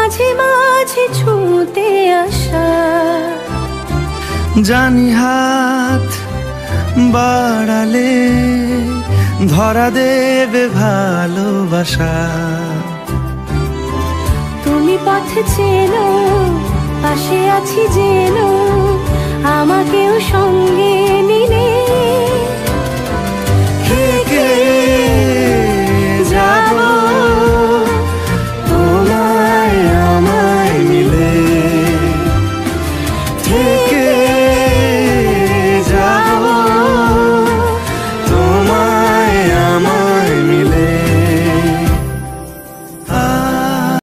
মাঝে মাঝে ছুঁতে আসা। জানি হাত বাড়ালে ধরা দেবে ভালোবাসা। তুমি পথ চেনো, পাশে আছি জেনো,